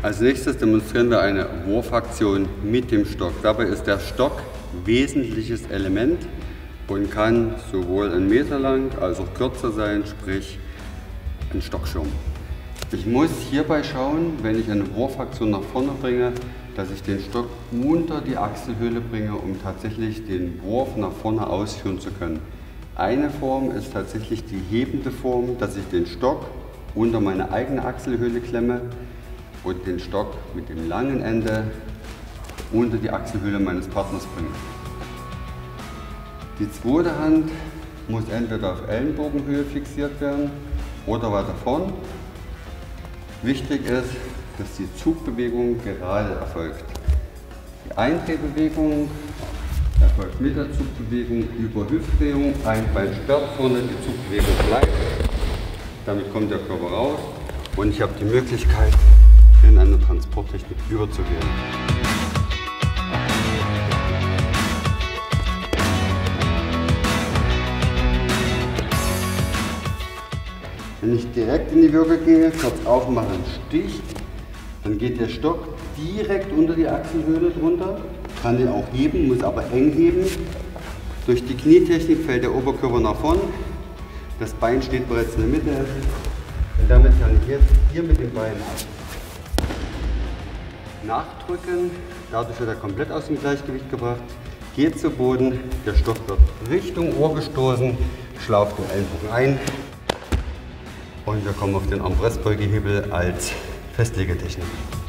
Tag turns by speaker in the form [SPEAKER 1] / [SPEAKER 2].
[SPEAKER 1] Als nächstes demonstrieren wir eine Wurfaktion mit dem Stock. Dabei ist der Stock wesentliches Element und kann sowohl 1 Meter lang als auch kürzer sein, sprich ein Stockschirm. Ich muss hierbei schauen, wenn ich eine Wurfaktion nach vorne bringe, dass ich den Stock unter die Achselhöhle bringe, um tatsächlich den Wurf nach vorne ausführen zu können. Eine Form ist tatsächlich die hebende Form, dass ich den Stock unter meine eigene Achselhöhle klemme und den Stock mit dem langen Ende unter die Achselhöhle meines Partners bringe. Die zweite Hand muss entweder auf Ellenbogenhöhe fixiert werden oder weiter vorn. Wichtig ist, dass die Zugbewegung gerade erfolgt. Die Eindrehbewegung erfolgt mit der Zugbewegung über Hüftdrehung, ein Bein sperrt vorne, die Zugbewegung bleibt. Damit kommt der Körper raus und ich habe die Möglichkeit, in eine Transporttechnik überzugehen. Wenn ich direkt in die Würge gehe, kurz aufmachen, Stich, dann geht der Stock direkt unter die Achselhöhle drunter, kann den auch heben, muss aber eng heben. Durch die Knietechnik fällt der Oberkörper nach vorn, das Bein steht bereits in der Mitte und damit kann ich jetzt hier mit dem Bein nachdrücken, dadurch wird er komplett aus dem Gleichgewicht gebracht, geht zu Boden, der Stock wird Richtung Ohr gestoßen, schlauft den Ellenbogen ein. Und wir kommen auf den Armbrustbeugehebel als Festlegetechnik.